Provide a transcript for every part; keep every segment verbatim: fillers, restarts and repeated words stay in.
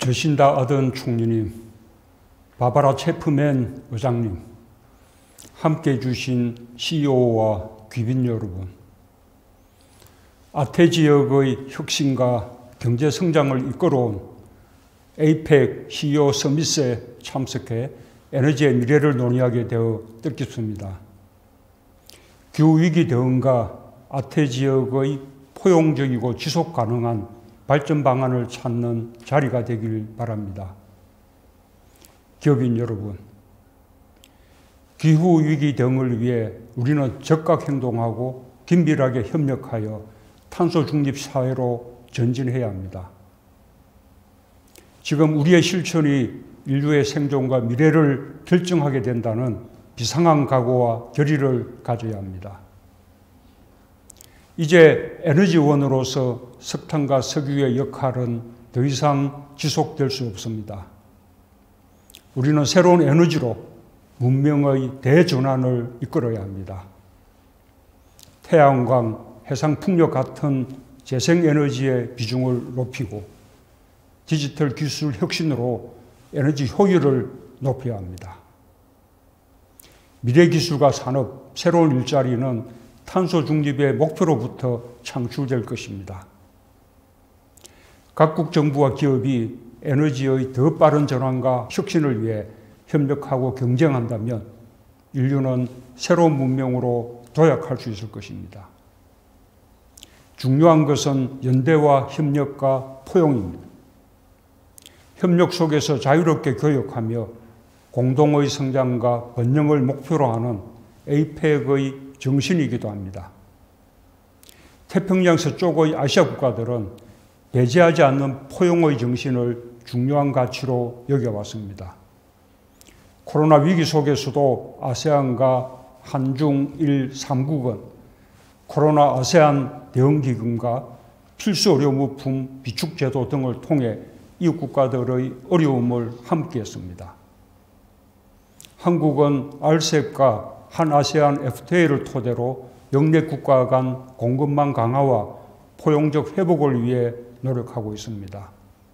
저신다 아던 총리님, 바바라 체프맨 의장님, 함께해 주신 씨이오와 귀빈 여러분, 아태 지역의 혁신과 경제 성장을 이끌어온 에이펙 씨이오 서밋에 참석해 에너지의 미래를 논의하게 되어 뜻깊습니다. 기후위기 대응과 아태 지역의 포용적이고 지속 가능한 발전 방안을 찾는 자리가 되길 바랍니다. 기업인 여러분, 기후위기 대응을 위해 우리는 적극 행동하고 긴밀하게 협력하여 탄소 중립 사회로 전진해야 합니다. 지금 우리의 실천이 인류의 생존과 미래를 결정하게 된다는 비상한 각오와 결의를 가져야 합니다. 이제 에너지원으로서 석탄과 석유의 역할은 더 이상 지속될 수 없습니다. 우리는 새로운 에너지로 문명의 대전환을 이끌어야 합니다. 태양광, 해상풍력 같은 재생에너지의 비중을 높이고 디지털 기술 혁신으로 에너지 효율을 높여야 합니다. 미래기술과 산업, 새로운 일자리는 탄소 중립의 목표로부터 창출될 것입니다. 각국 정부와 기업이 에너지의 더 빠른 전환과 혁신을 위해 협력하고 경쟁한다면 인류는 새로운 문명으로 도약할 수 있을 것입니다. 중요한 것은 연대와 협력과 포용입니다. 협력 속에서 자유롭게 교역하며 공동의 성장과 번영을 목표로 하는 에이펙의 정신이기도 합니다. 태평양 서쪽의 아시아 국가들은 배제하지 않는 포용의 정신을 중요한 가치로 여겨왔습니다. 코로나 위기 속에서도 아세안과 한중일 삼국은 코로나 아세안 대응기금과 필수 의료물품 비축제도 등을 통해 이웃 국가들의 어려움을 함께했습니다. 한국은 알셉과 한 아세안 에프티에이를 토대로 영내 국가 간 공급망 강화와 포용적 회복을 위해 노력하고 있습니다.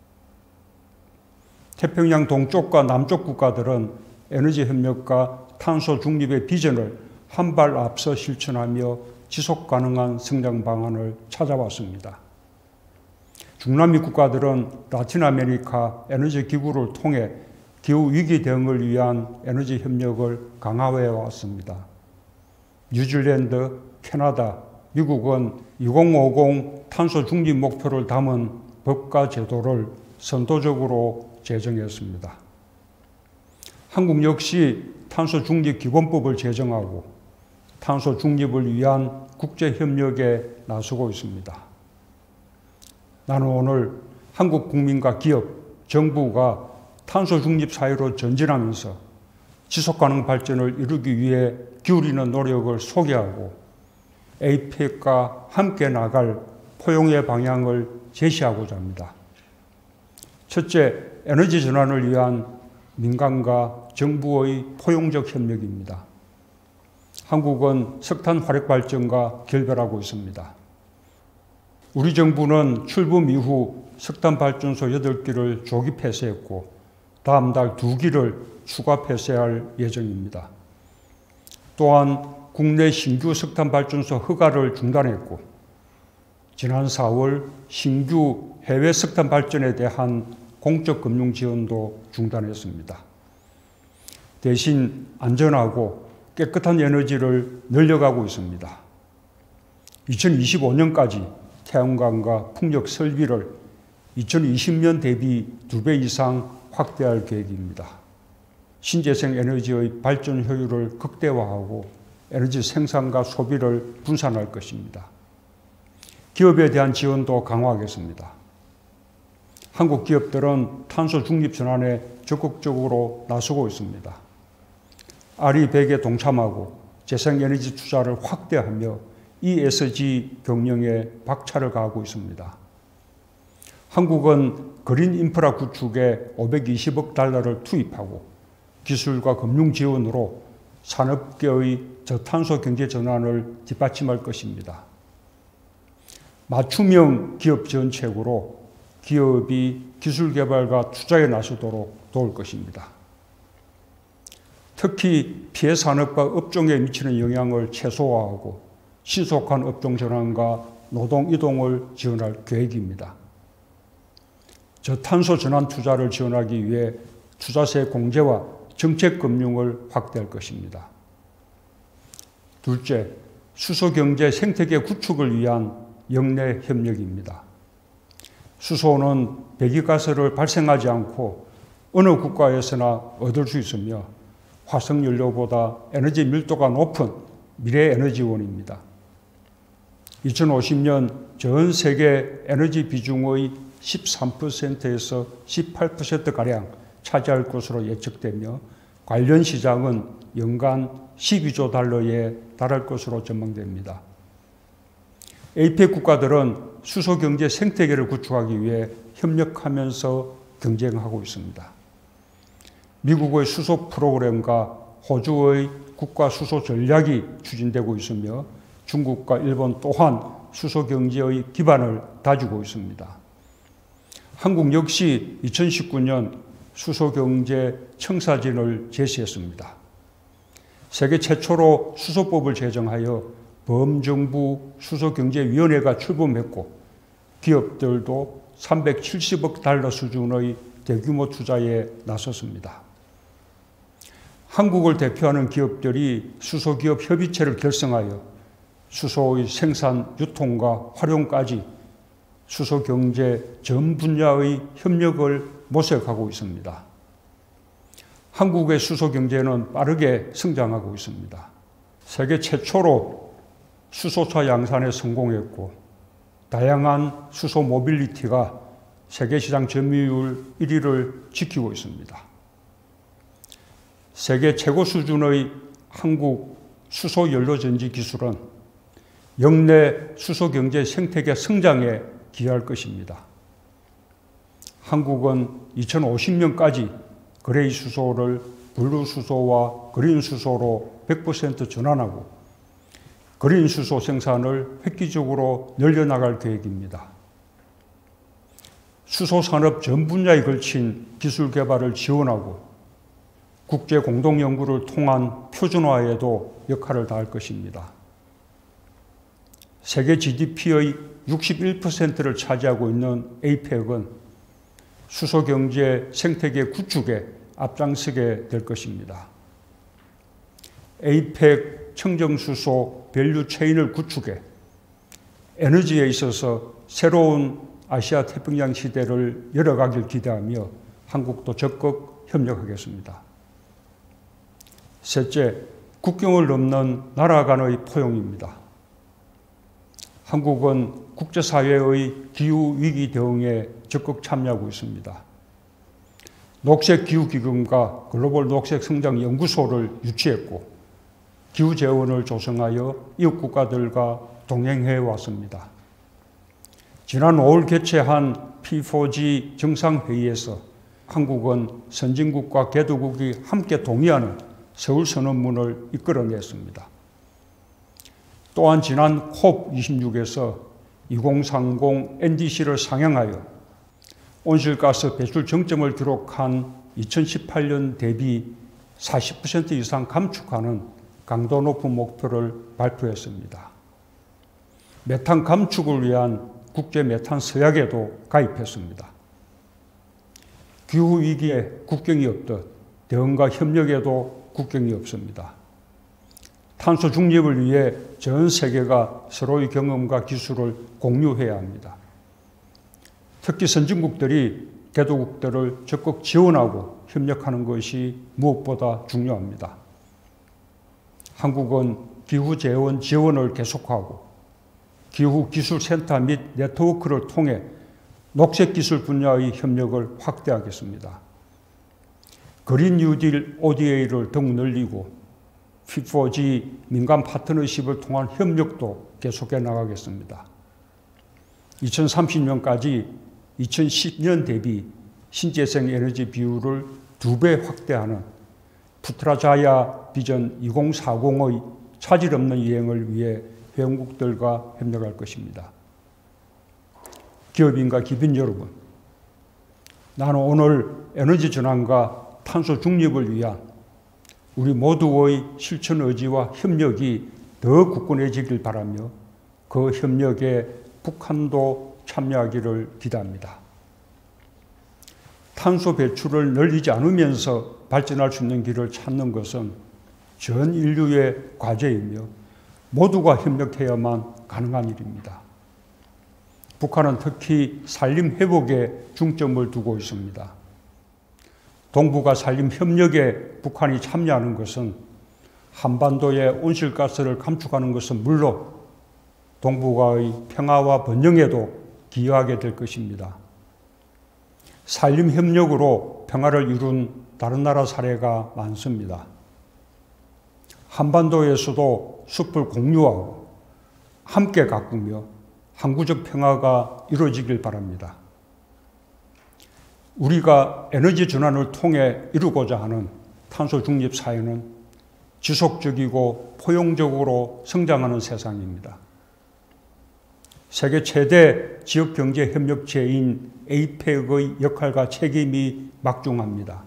태평양 동쪽과 남쪽 국가들은 에너지 협력과 탄소 중립의 비전을 한 발 앞서 실천하며 지속 가능한 성장 방안을 찾아왔습니다. 중남미 국가들은 라틴 아메리카 에너지 기구를 통해 기후위기 대응을 위한 에너지 협력을 강화해 왔습니다. 뉴질랜드, 캐나다, 미국은 이천오십 탄소 중립 목표를 담은 법과 제도를 선도적으로 제정했습니다. 한국 역시 탄소 중립 기본법을 제정하고 탄소 중립을 위한 국제협력에 나서고 있습니다. 나는 오늘 한국 국민과 기업, 정부가 탄소 중립 사회로 전진하면서 지속가능 발전을 이루기 위해 기울이는 노력을 소개하고 에이펙과 함께 나갈 포용의 방향을 제시하고자 합니다. 첫째, 에너지 전환을 위한 민간과 정부의 포용적 협력입니다. 한국은 석탄 화력 발전과 결별하고 있습니다. 우리 정부는 출범 이후 석탄 발전소 여덟 기를 조기 폐쇄했고 다음 달 두 기를 추가 폐쇄할 예정입니다. 또한 국내 신규 석탄 발전소 허가를 중단했고 지난 사월 신규 해외 석탄 발전에 대한 공적 금융 지원도 중단했습니다. 대신 안전하고 깨끗한 에너지를 늘려가고 있습니다. 이천이십오 년까지 태양광과 풍력 설비를 이천이십 년 대비 두 배 이상 확대할 계획입니다. 신재생 에너지의 발전 효율을 극대화하고 에너지 생산과 소비를 분산할 것입니다. 기업에 대한 지원도 강화하겠습니다. 한국 기업들은 탄소 중립 전환에 적극적으로 나서고 있습니다. 알이 백에 동참하고 재생에너지 투자를 확대하며 이에스지 경영에 박차를 가하고 있습니다. 한국은 그린 인프라 구축에 오백이십억 달러를 투입하고 기술과 금융 지원으로 산업계의 저탄소 경제 전환을 뒷받침할 것입니다. 맞춤형 기업 지원책으로 기업이 기술 개발과 투자에 나서도록 도울 것입니다. 특히 피해 산업과 업종에 미치는 영향을 최소화하고 신속한 업종 전환과 노동 이동을 지원할 계획입니다. 저탄소 전환 투자를 지원하기 위해 투자세 공제와 정책 금융을 확대할 것입니다. 둘째, 수소경제 생태계 구축을 위한 영내 협력입니다. 수소는 배기가스를 발생하지 않고 어느 국가에서나 얻을 수 있으며 화석연료보다 에너지 밀도가 높은 미래 에너지원입니다. 이천오십 년 전 세계 에너지 비중의 십삼 퍼센트에서 십팔 퍼센트가량 차지할 것으로 예측되며 관련 시장은 연간 십이조 달러에 달할 것으로 전망됩니다. 에이펙 국가들은 수소경제 생태계를 구축하기 위해 협력하면서 경쟁하고 있습니다. 미국의 수소 프로그램과 호주의 국가 수소 전략이 추진되고 있으며 중국과 일본 또한 수소 경제의 기반을 다지고 있습니다. 한국 역시 이천십구 년 수소 경제 청사진을 제시했습니다. 세계 최초로 수소법을 제정하여 범정부 수소경제위원회가 출범했고 기업들도 삼백칠십억 달러 수준의 대규모 투자에 나섰습니다. 한국을 대표하는 기업들이 수소기업 협의체를 결성하여 수소의 생산, 유통과 활용까지 수소경제 전 분야의 협력을 모색하고 있습니다. 한국의 수소경제는 빠르게 성장하고 있습니다. 세계 최초로 수소차 양산에 성공했고 다양한 수소 모빌리티가 세계시장 점유율 일 위를 지키고 있습니다. 세계 최고 수준의 한국 수소연료전지 기술은 영내 수소경제 생태계 성장에 기여할 것입니다. 한국은 이천오십 년까지 그레이 수소를 블루 수소와 그린 수소로 백 퍼센트 전환하고 그린 수소 생산을 획기적으로 늘려나갈 계획입니다. 수소 산업 전 분야에 걸친 기술 개발을 지원하고 국제 공동 연구를 통한 표준화에도 역할을 다할 것입니다. 세계 지디피의 육십일 퍼센트를 차지하고 있는 에이펙은 수소 경제 생태계 구축에 앞장서게 될 것입니다. 에이펙 청정수소 밸류 체인을 구축해 에너지에 있어서 새로운 아시아 태평양 시대를 열어가길 기대하며 한국도 적극 협력하겠습니다. 셋째, 국경을 넘는 나라 간의 포용입니다. 한국은 국제사회의 기후위기 대응에 적극 참여하고 있습니다. 녹색기후기금과 글로벌 녹색성장연구소를 유치했고 기후재원을 조성하여 이웃 국가들과 동행해 왔습니다. 지난 오월 개최한 피 사 지 정상회의에서 한국은 선진국과 개도국이 함께 동의하는 서울선언문을 이끌어냈습니다. 또한 지난 콥 이십육에서 이천삼십 엔디씨를 상향하여 온실가스 배출 정점을 기록한 이천십팔 년 대비 사십 퍼센트 이상 감축하는 강도 높은 목표를 발표했습니다. 메탄 감축을 위한 국제 메탄 서약에도 가입했습니다. 기후위기에 국경이 없듯 대응과 협력에도 국경이 없습니다. 탄소 중립을 위해 전 세계가 서로의 경험과 기술을 공유해야 합니다. 특히 선진국들이 개도국들을 적극 지원하고 협력하는 것이 무엇보다 중요합니다. 한국은 기후재원 지원을 계속하고 기후기술센터 및 네트워크를 통해 녹색기술 분야의 협력을 확대하겠습니다. 그린 뉴딜 오디에이를 더욱 늘리고 피 사 지 민간 파트너십을 통한 협력도 계속해 나가겠습니다. 이천삼십 년까지 이천십 년 대비 신재생 에너지 비율을 두 배 확대하는 푸트라자야 비전 이천사십의 차질 없는 이행을 위해 회원국들과 협력할 것입니다. 기업인과 기빈 여러분, 나는 오늘 에너지 전환과 탄소 중립을 위한 우리 모두의 실천 의지와 협력이 더 굳건해지길 바라며 그 협력에 북한도 참여하기를 기대합니다. 탄소 배출을 늘리지 않으면서 발전할 수 있는 길을 찾는 것은 전 인류의 과제이며 모두가 협력해야만 가능한 일입니다. 북한은 특히 산림 회복에 중점을 두고 있습니다. 동북아 산림 협력에 북한이 참여하는 것은 한반도의 온실가스를 감축하는 것은 물론 동북아의 평화와 번영에도 기여하게 될 것입니다. 산림 협력으로 평화를 이룬 다른 나라 사례가 많습니다. 한반도에서도 숲을 공유하고 함께 가꾸며 항구적 평화가 이루어지길 바랍니다. 우리가 에너지 전환을 통해 이루고자 하는 탄소 중립 사회는 지속적이고 포용적으로 성장하는 세상입니다. 세계 최대 지역경제협력체인 에이펙의 역할과 책임이 막중합니다.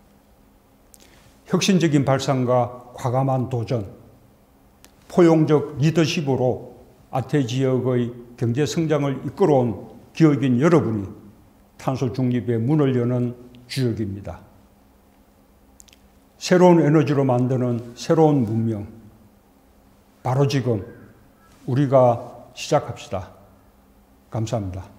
혁신적인 발상과 과감한 도전, 포용적 리더십으로 아태 지역의 경제 성장을 이끌어온 기업인 여러분이 탄소 중립의 문을 여는 주역입니다. 새로운 에너지로 만드는 새로운 문명, 바로 지금 우리가 시작합시다. 감사합니다.